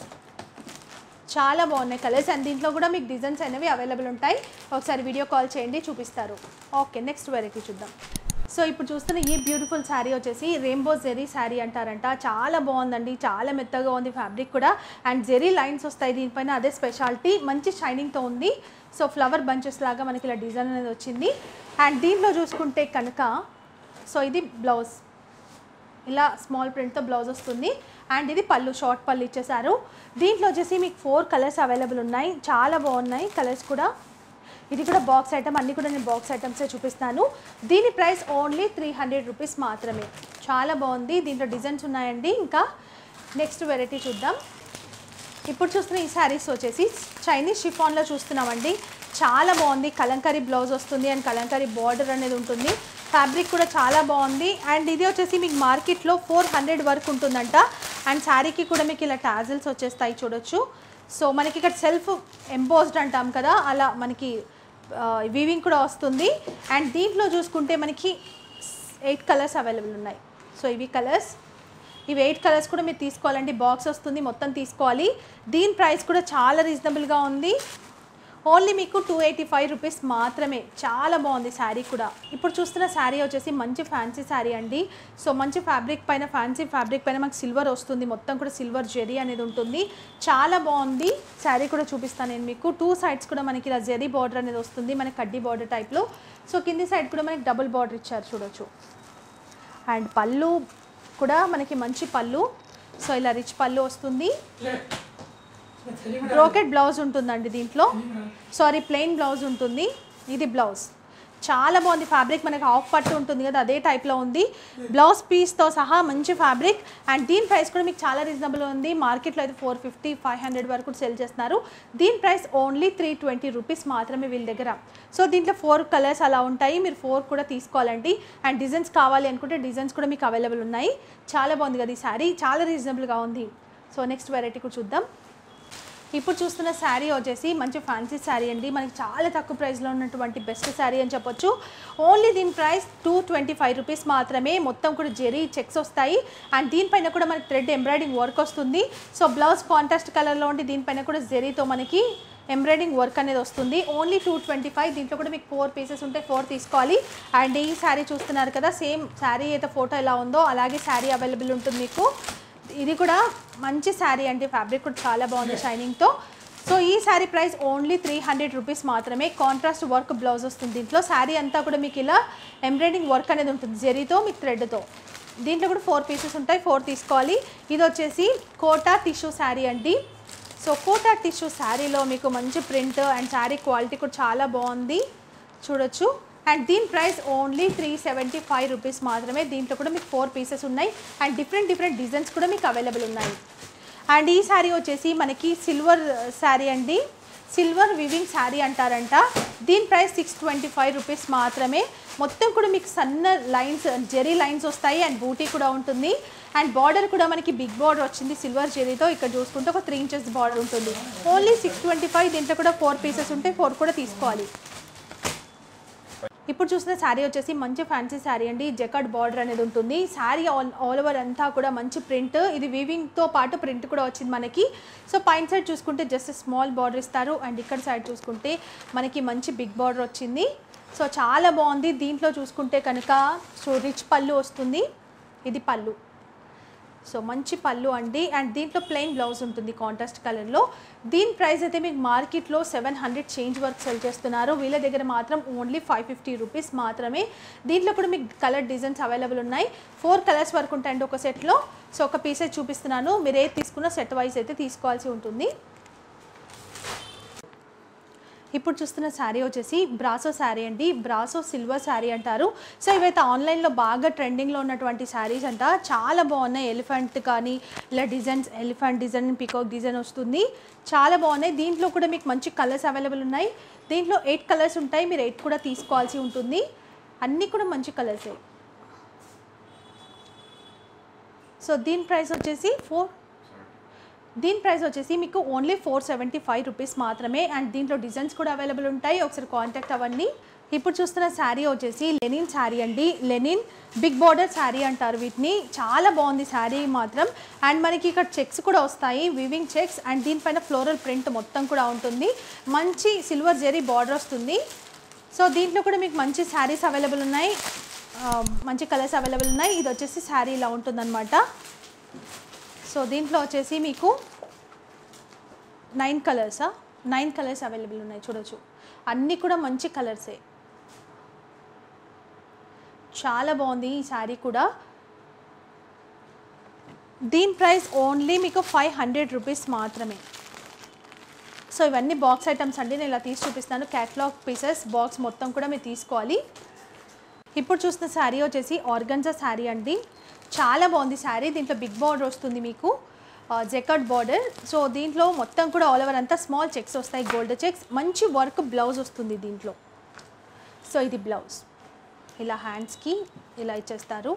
చాలా బాగున్నాయి కలర్స్. అండ్ దీంట్లో కూడా మీకు డిజైన్స్ అనేవి అవైలబుల్ ఉంటాయి. ఒకసారి వీడియో కాల్ చేయండి, చూపిస్తారు. ఓకే, నెక్స్ట్ వెరైటీ చూద్దాం. సో ఇప్పుడు చూస్తున్న ఈ బ్యూటిఫుల్ శారీ వచ్చేసి రెయిన్బో జెరీ శారీ అంటారంట. చాలా బాగుందండి. చాలా మెత్తగా ఉంది ఫ్యాబ్రిక్ కూడా. అండ్ జెరీ లైన్స్ వస్తాయి దీనిపైన, అదే స్పెషాలిటీ. మంచి షైనింగ్తో ఉంది. సో ఫ్లవర్ బంచెస్ లాగా మనకి ఇలా డిజైన్ అనేది వచ్చింది. అండ్ దీంట్లో చూసుకుంటే కనుక సో ఇది బ్లౌజ్, ఇలా స్మాల్ ప్రింట్తో బ్లౌజ్ వస్తుంది. అండ్ ఇది పళ్ళు, షార్ట్ పళ్ళు ఇచ్చేసారు. దీంట్లో వచ్చేసి మీకు ఫోర్ కలర్స్ అవైలబుల్ ఉన్నాయి. చాలా బాగున్నాయి కలర్స్ కూడా. ఇది కూడా బాక్స్ ఐటమ్. అన్నీ కూడా నేను బాక్స్ ఐటమ్సే చూపిస్తాను. దీని price only three hundred rupees మాత్రమే. చాలా బాగుంది. దీంట్లో డిజైన్స్ ఉన్నాయండి. ఇంకా నెక్స్ట్ వెరైటీ చూద్దాం. ఇప్పుడు చూస్తున్న ఈ శారీస్ వచ్చేసి చైనీస్ షిఫాన్లో చూస్తున్నామండి. చాలా బాగుంది. కలంకారీ బ్లౌజ్ వస్తుంది అండ్ కలంకారీ బార్డర్ అనేది ఉంటుంది. ఫ్యాబ్రిక్ కూడా చాలా బాగుంది. అండ్ ఇది వచ్చేసి మీకు మార్కెట్లో ఫోర్ హండ్రెడ్ వరకు ఉంటుందంట. అండ్ శారీకి కూడా మీకు ఇలా టాజిల్స్ వచ్చేస్తాయి చూడొచ్చు. సో మనకి ఇక్కడ సెల్ఫ్ ఎంబోస్డ్ అంటాం కదా, అలా మనకి వీవింగ్ కూడా వస్తుంది. అండ్ దీంట్లో చూసుకుంటే మనకి ఎయిట్ కలర్స్ అవైలబుల్ ఉన్నాయి. సో ఇవి కలర్స్, ఇవి ఎయిట్ కలర్స్ కూడా మీరు తీసుకోవాలండి. బాక్స్ వస్తుంది, మొత్తం తీసుకోవాలి. దీని ప్రైస్ కూడా చాలా రీజనబుల్గా ఉంది. ఓన్లీ మీకు టూ ఎయిటీ ఫైవ్ రూపీస్ మాత్రమే. చాలా బాగుంది శారీ కూడా. ఇప్పుడు చూస్తున్న శారీ వచ్చేసి మంచి ఫ్యాన్సీ శారీ అండి. సో మంచి ఫ్యాబ్రిక్ పైన, ఫ్యాన్సీ ఫ్యాబ్రిక్ పైన మనకి సిల్వర్ వస్తుంది. మొత్తం కూడా సిల్వర్ జెరీ అనేది ఉంటుంది. చాలా బాగుంది శారీ కూడా. చూపిస్తాను నేను మీకు. టూ సైడ్స్ కూడా మనకి ఇలా జెరీ బార్డర్ అనేది వస్తుంది, మనకి కడ్డీ బార్డర్ టైప్లో. సో కింది సైడ్ కూడా మనకి డబుల్ బార్డర్ ఇచ్చారు చూడొచ్చు. అండ్ పళ్ళు కూడా మనకి మంచి పళ్ళు. సో ఇలా రిచ్ పళ్ళు వస్తుంది. బ్రోకెట్ బ్లౌజ్ ఉంటుందండి దీంట్లో. సారీ, ప్లెయిన్ బ్లౌజ్ ఉంటుంది. ఇది బ్లౌజ్. చాలా బాగుంది ఫ్యాబ్రిక్. మనకి హాఫ్ పట్టు ఉంటుంది కదా, అదే టైప్లో ఉంది. బ్లౌజ్ పీస్తో సహా మంచి ఫ్యాబ్రిక్. అండ్ దీని ప్రైస్ కూడా మీకు చాలా రీజనబుల్ ఉంది. మార్కెట్లో అయితే ఫోర్ ఫిఫ్టీ ఫైవ్ హండ్రెడ్ వరకు సెల్ చేస్తున్నారు. దీని price only three twenty rupees మాత్రమే వీళ్ళ దగ్గర. సో దీంట్లో ఫోర్ కలర్స్ అలా ఉంటాయి. మీరు ఫోర్ కూడా తీసుకోవాలండి. అండ్ డిజైన్స్ కావాలి అనుకుంటే డిజైన్స్ కూడా మీకు అవైలబుల్ ఉన్నాయి. చాలా బాగుంది కదా ఈ శారీ. చాలా రీజనబుల్గా ఉంది. సో నెక్స్ట్ వెరైటీ కూడా చూద్దాం. ఇప్పుడు చూస్తున్న శారీ వచ్చేసి మంచి ఫ్యాన్సీ శారీ అండి. మనకి చాలా తక్కువ ప్రైస్లో ఉన్నటువంటి బెస్ట్ శారీ అని చెప్పొచ్చు. ఓన్లీ దీని price two twenty five rupees మాత్రమే. మొత్తం కూడా జెరీ చెక్స్ వస్తాయి. అండ్ దీనిపైన కూడా మనకి థ్రెడ్ ఎంబ్రాయిడింగ్ వర్క్ వస్తుంది. సో బ్లౌజ్ కాంట్రాస్ట్ కలర్లో ఉండి దీనిపైన కూడా జెరీతో మనకి ఎంబ్రాయిడింగ్ వర్క్ అనేది వస్తుంది. Only two twenty five. దీంట్లో కూడా మీకు ఫోర్ పీసెస్ ఉంటే ఫోర్ తీసుకోవాలి. అండ్ ఈ శారీ చూస్తున్నారు కదా, సేమ్ శారీ అయితే ఫోటో ఎలా ఉందో అలాగే శారీ అవైలబుల్ ఉంటుంది మీకు. ఇది కూడా మంచి శారీ అండి. ఫ్యాబ్రిక్ కూడా చాలా బాగుంది షైనింగ్తో. సో ఈ sari price only three hundred rupees మాత్రమే. కాంట్రాస్ట్ వర్క్ బ్లౌజ్ వస్తుంది దీంట్లో. శారీ అంతా కూడా మీకు ఇలా ఎంబ్రాయిడింగ్ వర్క్ అనేది ఉంటుంది జెరీతో, మీకు థ్రెడ్తో. దీంట్లో కూడా ఫోర్ పీసెస్ ఉంటాయి, ఫోర్ తీసుకోవాలి. ఇది వచ్చేసి కోటా టిష్యూ శారీ అండి. సో కోటా టిష్యూ శారీలో మీకు మంచి ప్రింట్ అండ్ శారీ క్వాలిటీ కూడా చాలా బాగుంది చూడొచ్చు. అండ్ దీని price only three seventy five rupees మాత్రమే. దీంట్లో కూడా మీకు ఫోర్ పీసెస్ ఉన్నాయి. అండ్ డిఫరెంట్ డిఫరెంట్ డిజైన్స్ కూడా మీకు అవైలబుల్ ఉన్నాయి. అండ్ ఈ శారీ వచ్చేసి మనకి సిల్వర్ శారీ అండి. సిల్వర్ వివింగ్ శారీ అంటారంట. దీని price six twenty five rupees మాత్రమే. మొత్తం కూడా మీకు సన్న లైన్స్, జెరీ లైన్స్ వస్తాయి. అండ్ బూటీ కూడా ఉంటుంది. అండ్ బార్డర్ కూడా మనకి బిగ్ బార్డర్ వచ్చింది సిల్వర్ జెరీతో. ఇక్కడ చూసుకుంటే ఒక త్రీ ఇంచెస్ బార్డర్ ఉంటుంది. Only six twenty five. దీంట్లో కూడా ఫోర్ పీసెస్ ఉంటాయి, ఫోర్ కూడా తీసుకోవాలి. ఇప్పుడు చూసిన శారీ వచ్చేసి మంచి ఫ్యాన్సీ శారీ అండి. జకార్డ్ బార్డర్ అనేది ఉంటుంది. శారీ ఆల్ ఆల్ ఓవర్ అంతా కూడా మంచి ప్రింట్. ఇది వీవింగ్తో పాటు ప్రింట్ కూడా వచ్చింది మనకి. సో పైన సైడ్ చూసుకుంటే జస్ట్ స్మాల్ బార్డర్ ఇస్తారు. అండ్ ఇక్కడ సైడ్ చూసుకుంటే మనకి మంచి బిగ్ బార్డర్ వచ్చింది. సో చాలా బాగుంది. దీంట్లో చూసుకుంటే కనుక సో రిచ్ పళ్ళు వస్తుంది, ఇది పళ్ళు. సో మంచి పళ్ళు అండి. అండ్ దీంట్లో ప్లెయిన్ బ్లౌజ్ ఉంటుంది కాంట్రాస్ట్ కలర్లో. దీని ప్రైస్ అయితే మీకు మార్కెట్లో seven hundred change work sell చేస్తున్నారు, వీళ్ళ దగ్గర మాత్రం ఓన్లీ ఫైవ్ ఫిఫ్టీ రూపీస్ మాత్రమే. దీంట్లో కూడా మీకు కలర్ డిజైన్స్ అవైలబుల్ ఉన్నాయి. ఫోర్ కలర్స్ వరకు ఉంటాయండి ఒక సెట్లో. సో ఒక పీసే చూపిస్తున్నాను, మీరు ఏది తీసుకున్నా సెట్ వైజ్ అయితే తీసుకోవాల్సి ఉంటుంది. ఇప్పుడు చూస్తున్న శారీ వచ్చేసి బ్రాసో శారీ అండి, బ్రాసో సిల్వర్ శారీ అంటారు. సో ఇవైతే ఆన్లైన్లో బాగా ట్రెండింగ్లో ఉన్నటువంటి శారీస్ అంట, చాలా బాగున్నాయి. ఎలిఫెంట్ కానీ ఇలా designs, elephant design, peacock design వస్తుంది, చాలా బాగున్నాయి. దీంట్లో కూడా మీకు మంచి కలర్స్ అవైలబుల్ ఉన్నాయి. దీంట్లో ఎయిట్ కలర్స్ ఉంటాయి, మీరు ఎయిట్ కూడా తీసుకోవాల్సి ఉంటుంది. అన్నీ కూడా మంచి కలర్సే. సో దీని ప్రైస్ వచ్చేసి ఫోర్ దీని ప్రైస్ వచ్చేసి మీకు only four seventy five rupees మాత్రమే. అండ్ దీంట్లో డిజైన్స్ కూడా అవైలబుల్ ఉంటాయి, ఒకసారి కాంటాక్ట్ అవ్వండి. ఇప్పుడు చూస్తున్న శారీ వచ్చేసి లెనిన్ శారీ అండి, లెనిన్ బిగ్ బార్డర్ శారీ అంటారు వీటిని. చాలా బాగుంది శారీ మాత్రం. అండ్ మనకి ఇక్కడ చెక్స్ కూడా వస్తాయి, వివింగ్ చెక్స్. అండ్ దీనిపైన ఫ్లోరల్ ప్రింట్ మొత్తం కూడా ఉంటుంది, మంచి సిల్వర్ జెరీ బార్డర్ వస్తుంది. సో దీంట్లో కూడా మీకు మంచి శారీస్ అవైలబుల్ ఉన్నాయి, మంచి కలర్స్ అవైలబుల్ ఉన్నాయి. ఇది వచ్చేసి శారీ ఇలా ఉంటుందన్నమాట. సో దీంట్లో వచ్చేసి మీకు నైన్ కలర్సా నైన్ కలర్స్ అవైలబుల్ ఉన్నాయి, చూడొచ్చు. అన్నీ కూడా మంచి కలర్సే, చాలా బాగుంది ఈ శారీ కూడా. దీని ప్రైస్ ఓన్లీ మీకు ఫైవ్ హండ్రెడ్ రూపీస్ మాత్రమే. సో ఇవన్నీ బాక్స్ ఐటమ్స్ అండి, నేను ఇలా తీసి చూపిస్తాను. క్యాటలాగ్ పీసెస్ బాక్స్ మొత్తం కూడా మీరు తీసుకోవాలి. ఇప్పుడు చూస్తున్న శారీ వచ్చేసి ఆర్గన్జా శారీ అండి, చాలా బాగుంది శారీ. దీంట్లో బిగ్ బార్డర్ వస్తుంది మీకు, జెకర్డ్ బార్డర్. సో దీంట్లో మొత్తం కూడా ఆల్ ఓవర్ అంతా స్మాల్ చెక్స్ వస్తాయి, గోల్డ్ చెక్స్. మంచి వర్క్ బ్లౌజ్ వస్తుంది దీంట్లో. సో ఇది బ్లౌజ్, ఇలా హ్యాండ్స్కి ఇలా ఇచ్చేస్తారు,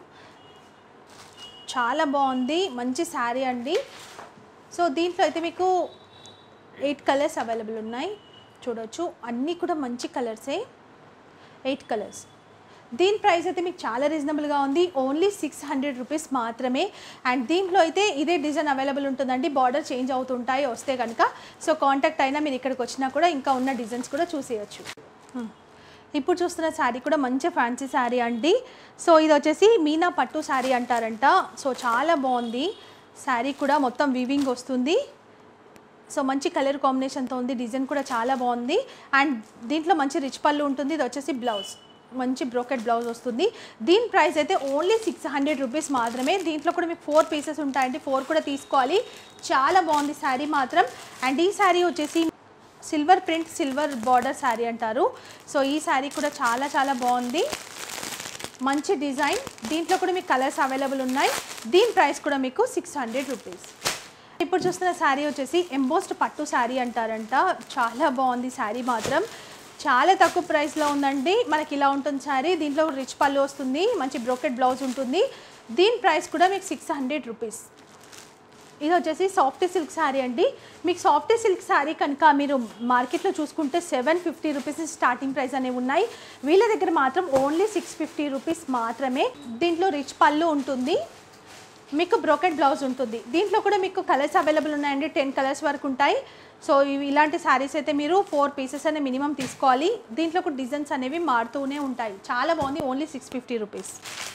చాలా బాగుంది, మంచి శారీ అండి. సో దీంట్లో అయితే మీకు ఎయిట్ కలర్స్ అవైలబుల్ ఉన్నాయి, చూడొచ్చు. అన్నీ కూడా మంచి కలర్సే, ఎయిట్ కలర్స్. దీని ప్రైస్ అయితే మీకు చాలా రీజనబుల్గా ఉంది, ఓన్లీ సిక్స్ హండ్రెడ్ రూపీస్ మాత్రమే. అండ్ దీంట్లో అయితే ఇదే డిజైన్ అవైలబుల్ ఉంటుందండి, బార్డర్ చేంజ్ అవుతుంటాయి వస్తే కనుక. సో కాంటాక్ట్ అయినా మీరు ఇక్కడికి వచ్చినా కూడా ఇంకా ఉన్న డిజైన్స్ కూడా చూసేయచ్చు. ఇప్పుడు చూస్తున్న శారీ కూడా మంచి ఫ్యాన్సీ శారీ అండి. సో ఇది వచ్చేసి మీనా పట్టు శారీ అంటారంట. సో చాలా బాగుంది శారీ కూడా, మొత్తం వీవింగ్ వస్తుంది. సో మంచి కలర్ కాంబినేషన్తో ఉంది, డిజైన్ కూడా చాలా బాగుంది. అండ్ దీంట్లో మంచి రిచ్ పళ్ళు ఉంటుంది. ఇది వచ్చేసి బ్లౌజ్, మంచి బ్రోకెట్ బ్లౌజ్ వస్తుంది. దీని ప్రైస్ అయితే ఓన్లీ సిక్స్ హండ్రెడ్ రూపీస్ మాత్రమే. దీంట్లో కూడా మీకు ఫోర్ పీసెస్ ఉంటాయండి, ఫోర్ కూడా తీసుకోవాలి. చాలా బాగుంది శారీ మాత్రం. అండ్ ఈ శారీ వచ్చేసి silver print, silver border sari అంటారు. సో ఈ శారీ కూడా చాలా చాలా బాగుంది, మంచి డిజైన్. దీంట్లో కూడా మీకు కలర్స్ అవైలబుల్ ఉన్నాయి. దీని ప్రైస్ కూడా మీకు సిక్స్ హండ్రెడ్ రూపీస్. ఇప్పుడు చూస్తున్న శారీ వచ్చేసి ఎంబోస్డ్ పట్టు శారీ అంటారంట, చాలా బాగుంది శారీ మాత్రం. చాలా తక్కువ ప్రైస్లో ఉందండి, మనకి ఇలా ఉంటుంది శారీ. దీంట్లో రిచ్ పళ్ళు వస్తుంది, మంచి బ్రోకెట్ బ్లౌజ్ ఉంటుంది. దీని ప్రైస్ కూడా మీకు సిక్స్ హండ్రెడ్ రూపీస్. ఇది వచ్చేసి సాఫ్ట్ సిల్క్ శారీ అండి. మీకు సాఫ్ట్ సిల్క్ శారీ కనుక మీరు మార్కెట్లో చూసుకుంటే seven fifty rupees starting price అనేవి ఉన్నాయి, వీళ్ళ దగ్గర మాత్రం ఓన్లీ సిక్స్ ఫిఫ్టీ రూపీస్ మాత్రమే. దీంట్లో రిచ్ పళ్ళు ఉంటుంది, మీకు బ్రోకెట్ బ్లౌజ్ ఉంటుంది. దీంట్లో కూడా మీకు కలర్స్ అవైలబుల్ ఉన్నాయండి, టెన్ కలర్స్ వరకు ఉంటాయి. సో ఇవి ఇలాంటి శారీస్ అయితే మీరు ఫోర్ పీసెస్ అనే మినిమం తీసుకోవాలి. దీంట్లో కూడా డిజైన్స్ అనేవి మారుతూనే ఉంటాయి, చాలా బాగుంది, only six fifty rupees.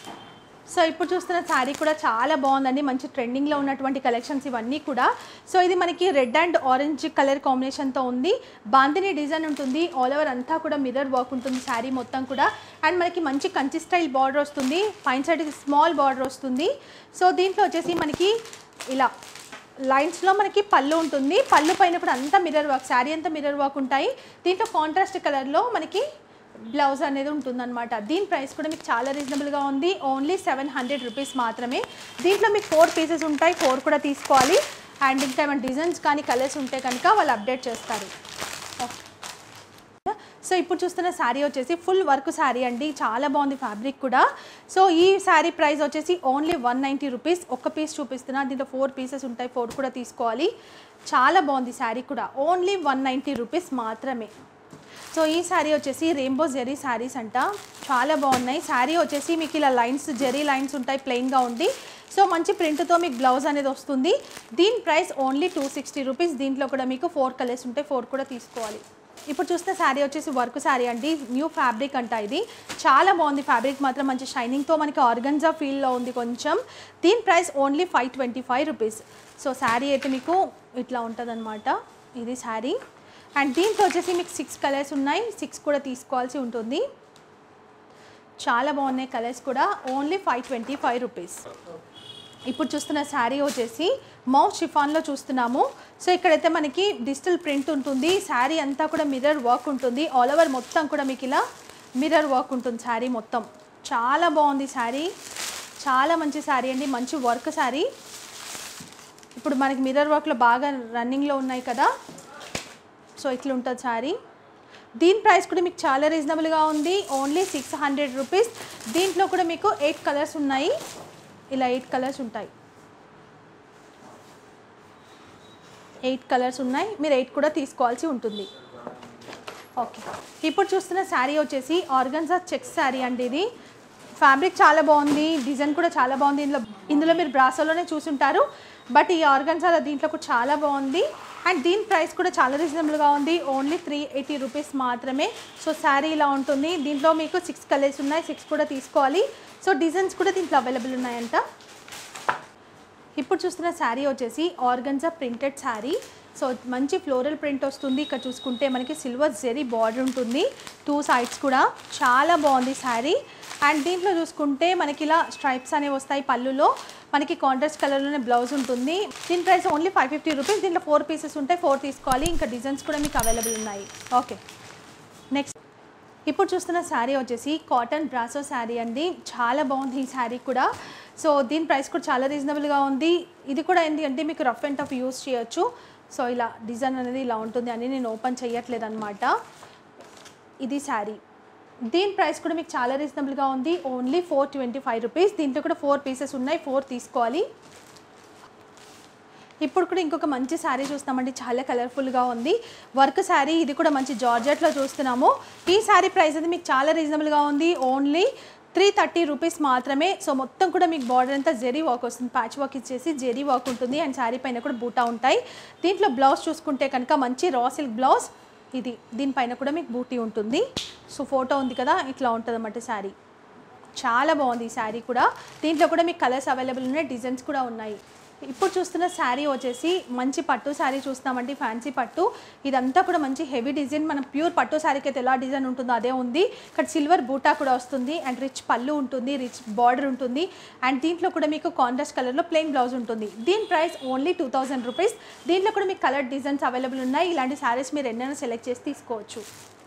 So ఇప్పుడు చూస్తున్న శారీ కూడా చాలా బాగుందండి, మంచి ట్రెండింగ్లో ఉన్నటువంటి కలెక్షన్స్ ఇవన్నీ కూడా. సో ఇది మనకి రెడ్ అండ్ ఆరెంజ్ కలర్ కాంబినేషన్తో ఉంది, బాందిని డిజైన్ ఉంటుంది, ఆల్ ఓవర్ అంతా కూడా మిర్రర్ వర్క్ ఉంటుంది శారీ మొత్తం కూడా. అండ్ మనకి మంచి కంచి స్టైల్ బార్డర్ వస్తుంది, పైన సైడ్ స్మాల్ బార్డర్ వస్తుంది. సో దీంట్లో వచ్చేసి మనకి ఇలా లైన్స్లో మనకి పళ్ళు ఉంటుంది, పళ్ళు పైన కూడా అంతా మిర్రర్ వర్క్, శారీ అంతా మిర్రర్ వర్క్ ఉంటాయి. దీంట్లో కాంట్రాస్ట్ కలర్లో మనకి బ్లౌజ్ అనేది ఉంటుందన్నమాట. దీని ప్రైస్ కూడా మీకు చాలా రీజనబుల్గా ఉంది, ఓన్లీ సెవెన్ హండ్రెడ్ రూపీస్ మాత్రమే. దీంట్లో మీకు ఫోర్ పీసెస్ ఉంటాయి, ఫోర్ కూడా తీసుకోవాలి. అండ్ ఇంకా ఏమైనా డిజైన్స్ కానీ కలర్స్ ఉంటే కనుక వాళ్ళు అప్డేట్ చేస్తారు. ఓకే, సో ఇప్పుడు చూస్తున్న శారీ వచ్చేసి ఫుల్ వర్క్ శారీ అండి, చాలా బాగుంది ఫ్యాబ్రిక్ కూడా. సో ఈ శారీ ప్రైస్ వచ్చేసి ఓన్లీ వన్ నైంటీ రూపీస్. ఒక్క పీస్ చూపిస్తున్నా, దీంట్లో ఫోర్ పీసెస్ ఉంటాయి, ఫోర్ కూడా తీసుకోవాలి. చాలా బాగుంది శారీ కూడా, ఓన్లీ వన్ నైంటీ రూపీస్ మాత్రమే. సో ఈ శారీ వచ్చేసి రెయిన్బో జెరీ శారీస్ అంట, చాలా బాగున్నాయి. శారీ వచ్చేసి మీకు ఇలా లైన్స్, జెరీ లైన్స్ ఉంటాయి ప్లెయిన్గా ఉంది. సో మంచి ప్రింట్తో మీకు బ్లౌజ్ అనేది వస్తుంది. దీని price only two sixty rupees. దీంట్లో కూడా మీకు ఫోర్ కలర్స్ ఉంటాయి, ఫోర్ కూడా తీసుకోవాలి. ఇప్పుడు చూస్తే శారీ వచ్చేసి వర్క్ శారీ అండి, న్యూ ఫ్యాబ్రిక్ అంట ఇది. చాలా బాగుంది ఫ్యాబ్రిక్ మాత్రం, మంచి షైనింగ్తో మనకి ఆర్గన్జా ఫీల్లో ఉంది కొంచెం. దీని price only five twenty five rupees. So sari అయితే మీకు ఇట్లా ఉంటుంది అనమాట, ఇది శారీ. అండ్ దీంట్లో వచ్చేసి మీకు సిక్స్ కలర్స్ ఉన్నాయి, సిక్స్ కూడా తీసుకోవాల్సి ఉంటుంది. చాలా బాగున్నాయి కలర్స్ కూడా, only five twenty five rupees. ఇప్పుడు చూస్తున్న శారీ వచ్చేసి మౌత్ షిఫాన్లో చూస్తున్నాము. సో ఇక్కడైతే మనకి డిజిటల్ ప్రింట్ ఉంటుంది, శారీ అంతా కూడా మిర్రర్ వర్క్ ఉంటుంది, ఆల్ ఓవర్ మొత్తం కూడా మీకు ఇలా మిర్రర్ వర్క్ ఉంటుంది శారీ మొత్తం. చాలా బాగుంది శారీ, చాలా మంచి శారీ అండి, మంచి వర్క్ శారీ. ఇప్పుడు మనకి మిర్రర్ వర్క్లో బాగా రన్నింగ్లో ఉన్నాయి కదా, సో ఇట్లా ఉంటుంది శారీ. దీని ప్రైస్ కూడా మీకు చాలా రీజనబుల్గా ఉంది, ఓన్లీ సిక్స్ హండ్రెడ్ రూపీస్. దీంట్లో కూడా మీకు ఎయిట్ కలర్స్ ఉన్నాయి, ఇలా ఎయిట్ కలర్స్ ఉంటాయి, ఎయిట్ కలర్స్ ఉన్నాయి, మీరు ఎయిట్ కూడా తీసుకోవాల్సి ఉంటుంది. ఓకే, ఇప్పుడు చూస్తున్న శారీ వచ్చేసి ఆర్గన్జా చెక్స్ శారీ అండి. ఇది ఫ్యాబ్రిక్ చాలా బాగుంది, డిజైన్ కూడా చాలా బాగుంది. ఇందులో ఇందులో మీరు బ్రాసోలోనే చూసుంటారు, బట్ ఈ ఆర్గన్జాలో దీంట్లో కూడా చాలా బాగుంది. అండ్ దీని ప్రైస్ కూడా చాలా రీజనబుల్గా ఉంది, ఓన్లీ త్రీ ఎయిటీ రూపీస్ మాత్రమే. సో శారీ ఇలా ఉంటుంది, దీంట్లో మీకు సిక్స్ కలర్స్ ఉన్నాయి, సిక్స్ కూడా తీసుకోవాలి. సో డిజైన్స్ కూడా దీంట్లో అవైలబుల్ ఉన్నాయంట. ఇప్పుడు చూస్తున్న శారీ వచ్చేసి ఆర్గన్జా ప్రింటెడ్ శారీ. సో మంచి ఫ్లోరల్ ప్రింట్ వస్తుంది, ఇక్కడ చూసుకుంటే మనకి సిల్వర్ జెరీ బార్డర్ ఉంటుంది టూ సైడ్స్ కూడా, చాలా బాగుంది శారీ. అండ్ దీంట్లో చూసుకుంటే మనకి ఇలా స్ట్రైప్స్ అనేవి వస్తాయి పళ్ళులో, మనకి కాంట్రాస్ట్ కలర్లోనే బ్లౌజ్ ఉంటుంది. దీని price only five fifty rupees. దీంట్లో ఫోర్ పీసెస్ ఉంటాయి, ఫోర్ తీసుకోవాలి. ఇంకా డిజైన్స్ కూడా మీకు అవైలబుల్ ఉన్నాయి. ఓకే, నెక్స్ట్ ఇప్పుడు చూస్తున్న శారీ వచ్చేసి కాటన్ బ్రాసో శారీ అండి, చాలా బాగుంది ఈ శారీ కూడా. సో దీని ప్రైస్ కూడా చాలా రీజనబుల్గా ఉంది. ఇది కూడా ఏంటి అంటే మీకు రఫ్ అండ్ టఫ్ యూస్ చేయొచ్చు. సో ఇలా డిజైన్ అనేది ఇలా ఉంటుంది అని నేను ఓపెన్ చేయట్లేదు అనమాట. ఇది శారీ, దీని ప్రైస్ కూడా మీకు చాలా రీజనబుల్గా ఉంది, only four twenty five rupees. దీంట్లో కూడా ఫోర్ పీసెస్ ఉన్నాయి, ఫోర్ తీసుకోవాలి. ఇప్పుడు కూడా ఇంకొక మంచి శారీ చూస్తామండి, చాలా కలర్ఫుల్గా ఉంది, వర్క్ శారీ. ఇది కూడా మంచి జార్జెట్లో చూస్తున్నాము. ఈ శారీ ప్రైస్ అయితే మీకు చాలా రీజనబుల్గా ఉంది, ఓన్లీ త్రీ థర్టీ రూపీస్ మాత్రమే. సో మొత్తం కూడా మీకు బార్డర్ అంతా జెరీ వర్క్ వస్తుంది, ప్యాచ్ వర్క్ ఇచ్చేసి జెరీ వర్క్ ఉంటుంది. అండ్ శారీ పైన కూడా బూటా ఉంటాయి. దీంట్లో బ్లౌజ్ చూసుకుంటే కనుక మంచి రా సిల్క్ బ్లౌజ్, ఇది దీనిపైన కూడా మీకు బూటీ ఉంటుంది. సో ఫోటో ఉంది కదా, ఇట్లా ఉంటుంది అన్నమాట శారీ. చాలా బాగుంది ఈ శారీ కూడా. దీంట్లో కూడా మీకు కలర్స్ అవైలబుల్ ఉన్నాయి, డిజైన్స్ కూడా ఉన్నాయి. ఇప్పుడు చూస్తున్న శారీ వచ్చేసి మంచి పట్టు శారీ చూస్తామండి, ఫ్యాన్సీ పట్టు. ఇదంతా కూడా మంచి హెవీ డిజైన్, మనం ప్యూర్ పట్టు శారీకి అయితే ఎలా డిజైన్ ఉంటుందో అదే ఉంది. ఇక్కడ సిల్వర్ బూటా కూడా వస్తుంది, అండ్ రిచ్ పళ్ళు ఉంటుంది, రిచ్ బార్డర్ ఉంటుంది. అండ్ దీంట్లో కూడా మీకు కాంట్రాస్ట్ కలర్లో ప్లెయిన్ బ్లౌజ్ ఉంటుంది. దీని price only two thousand rupees. దీంట్లో కూడా మీకు కలర్ డిజైన్స్ అవైలబుల్ ఉన్నాయి. ఇలాంటి శారీస్ మీరు ఎన్నైనా సెలెక్ట్ చేసి తీసుకోవచ్చు.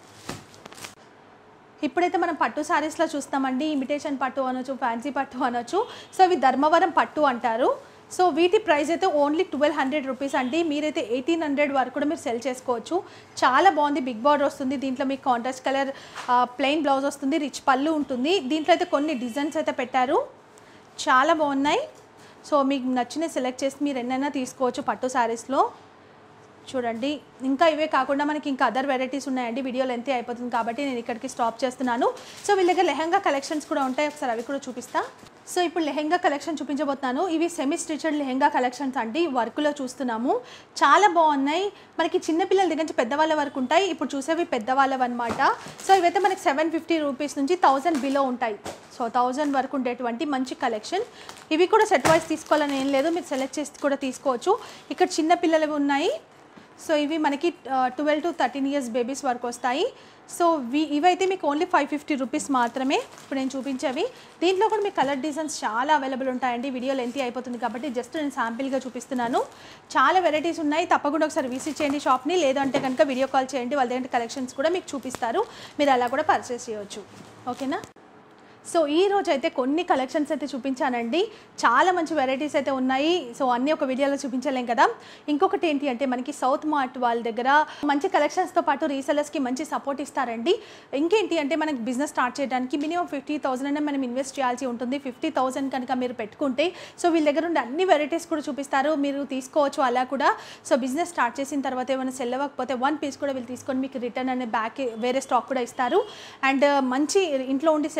ఇప్పుడైతే మనం పట్టు శారీస్లో చూస్తామండి, ఇమిటేషన్ పట్టు అనొచ్చు, ఫ్యాన్సీ పట్టు అనొచ్చు. సో ఇవి ధర్మవరం పట్టు అంటారు. సో వీటి ప్రైస్ అయితే ఓన్లీ ట్వెల్వ్ హండ్రెడ్ రూపీస్ అండి. మీరైతే ఎయిటీన్ హండ్రెడ్ వరకు కూడా మీరు సెల్ చేసుకోవచ్చు. చాలా బాగుంది, బిగ్ బార్డర్ వస్తుంది, దీంట్లో మీకు కాంట్రాస్ట్ కలర్ ప్లెయిన్ బ్లౌజ్ వస్తుంది, రిచ్ పళ్ళు ఉంటుంది. దీంట్లో అయితే కొన్ని డిజైన్స్ అయితే పెట్టారు, చాలా బాగున్నాయి. సో మీకు నచ్చిన సెలెక్ట్ చేసి మీరు ఎన్నైనా తీసుకోవచ్చు పట్టు శారీస్లో. చూడండి, ఇంకా ఇవే కాకుండా మనకి ఇంకా అదర్ వెరైటీస్ ఉన్నాయండి. వీడియో లెంత్ అయిపోతుంది కాబట్టి నేను ఇక్కడికి స్టాప్ చేస్తున్నాను. సో వీళ్ళ దగ్గర లెహంగా కలెక్షన్స్ కూడా ఉంటాయి, ఒకసారి అవి కూడా చూపిస్తా. సో ఇప్పుడు లెహంగా కలెక్షన్ చూపించబోతున్నాను. ఇవి సెమీ స్టిచెడ్ లెహంగా కలెక్షన్స్ అండి, వర్క్లో చూస్తున్నాము. చాలా బాగున్నాయి, మనకి చిన్నపిల్లల దగ్గర నుంచి పెద్దవాళ్ళ వరకు ఉంటాయి. ఇప్పుడు చూసేవి పెద్దవాళ్ళవి అనమాట. సో ఇవైతే మనకి సెవెన్ ఫిఫ్టీ రూపీస్ నుంచి థౌజండ్ బిలో ఉంటాయి. సో థౌజండ్ వరకు ఉండేటువంటి మంచి కలెక్షన్. ఇవి కూడా సెట్ వైజ్ తీసుకోవాలని ఏం లేదు, మీరు సెలెక్ట్ చేసి కూడా తీసుకోవచ్చు. ఇక్కడ చిన్నపిల్లలవి ఉన్నాయి. సో ఇవి మనకి twelve to thirteen years babies వరకు వస్తాయి. సో వి ఇవైతే మీకు ఓన్లీ ఫైవ్ ఫిఫ్టీ రూపీస్ మాత్రమే ఇప్పుడు నేను చూపించేవి. దీంట్లో కూడా మీకు కలర్ డిజైన్స్ చాలా అవైలబుల్ ఉంటాయండి. వీడియో లెంత్ అయిపోతుంది కాబట్టి జస్ట్ నేను శాంపిల్గా చూపిస్తున్నాను. చాలా వెరైటీస్ ఉన్నాయి, తప్పకుండా ఒకసారి విజిట్ చేయండి షాప్ని. లేదంటే కనుక వీడియో కాల్ చేయండి, వాళ్ళ దగ్గర కలెక్షన్స్ కూడా మీకు చూపిస్తారు, మీరు అలా కూడా పర్చేస్ చేయవచ్చు. ఓకేనా? సో ఈ రోజు అయితే కొన్ని కలెక్షన్స్ అయితే చూపించానండి, చాలా మంచి వెరైటీస్ అయితే ఉన్నాయి. సో అన్నీ ఒక వీడియోలో చూపించలేం కదా. ఇంకొకటి ఏంటి అంటే మనకి సౌత్ మార్ట్ వాళ్ళ దగ్గర మంచి కలెక్షన్స్తో పాటు రీసెలర్స్కి మంచి సపోర్ట్ ఇస్తారండి. ఇంకేంటి అంటే మనకి బిజినెస్ స్టార్ట్ చేయడానికి మినిమం ఫిఫ్టీ థౌసండ్ అయినా మనం ఇన్వెస్ట్ చేయాల్సి ఉంటుంది. ఫిఫ్టీ థౌసండ్ కనుక మీరు పెట్టుకుంటే సో వీళ్ళ దగ్గర ఉండే అన్ని వెరైటీస్ కూడా చూపిస్తారు, మీరు తీసుకోవచ్చు అలా కూడా. సో బిజినెస్ స్టార్ట్ చేసిన తర్వాత ఏమైనా సెల్ అవ్వకపోతే వన్ పీస్ కూడా వీళ్ళు తీసుకొని మీకు రిటర్న్ అనే బ్యాక్ వేరే స్టాక్ కూడా ఇస్తారు. అండ్ మంచి ఇంట్లో ఉండి సెల్ చేసే వాళ్ళకి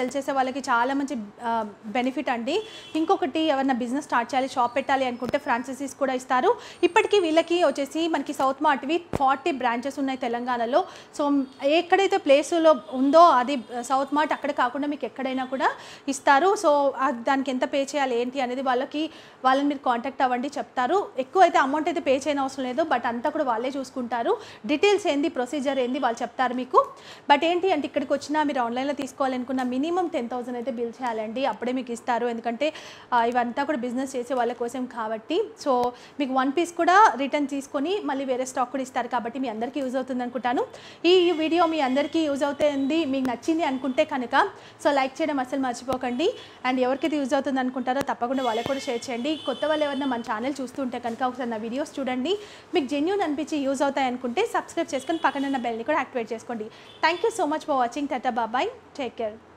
వాళ్ళకి చాలా మంచి బెనిఫిట్ అండి. ఇంకొకటి ఎవరైనా బిజినెస్ స్టార్ట్ చేయాలి, షాప్ పెట్టాలి అనుకుంటే ఫ్రాంచైజీస్ కూడా ఇస్తారు. ఇప్పటికీ వీళ్ళకి వచ్చేసి మనకి సౌత్ మార్ట్వి ఫార్టీ బ్రాంచెస్ ఉన్నాయి తెలంగాణలో. సో ఎక్కడైతే ప్లేస్లో ఉందో అది సౌత్ మార్ట్, అక్కడ కాకుండా మీకు ఎక్కడైనా కూడా ఇస్తారు. సో దానికి ఎంత పే చేయాలి ఏంటి అనేది వాళ్ళకి వాళ్ళని మీరు కాంటాక్ట్ అవ్వండి, చెప్తారు. ఎక్కువ అయితే అమౌంట్ అయితే పే చేయని అవసరం లేదు, బట్ అంతా కూడా వాళ్ళే చూసుకుంటారు. డీటెయిల్స్ ఏంది, ప్రొసీజర్ ఏంది వాళ్ళు చెప్తారు మీకు. బట్ ఏంటి అంటే ఇక్కడికి వచ్చినా మీరు ఆన్లైన్లో తీసుకోవాలనుకున్న మినిమం టెన్ థౌసండ్ అయితే బిల్ చేయాలండి, అప్పుడే మీకు ఇస్తారు. ఎందుకంటే ఇవంతా కూడా బిజినెస్ చేసే వాళ్ళ కోసం కాబట్టి. సో మీకు వన్ పీస్ కూడా రిటర్న్ తీసుకొని మళ్ళీ వేరే స్టాక్ కూడా ఇస్తారు కాబట్టి మీ అందరికీ యూజ్ అవుతుంది అనుకుంటాను. ఈ వీడియో మీ అందరికీ యూజ్ అవుతుంది, మీకు నచ్చింది అనుకుంటే కనుక సో లైక్ చేయడం అసలు మర్చిపోకండి. అండ్ ఎవరికైతే యూజ్ అవుతుంది అనుకుంటారో తప్పకుండా వాళ్ళకి కూడా షేర్ చేయండి. కొత్త వాళ్ళు ఎవరైనా మన ఛానల్ చూస్తుంటే కనుక ఒకసారి నా వీడియోస్ చూడండి. మీకు జెన్యూన్ అనిపించి యూజ్ అవుతాయి అనుకుంటే సబ్స్క్రైబ్ చేసుకొని పక్కన ఉన్న బెల్ని కూడా యాక్టివేట్ చేసుకోండి. Thank you so much for watching. Tata bye bye, take care.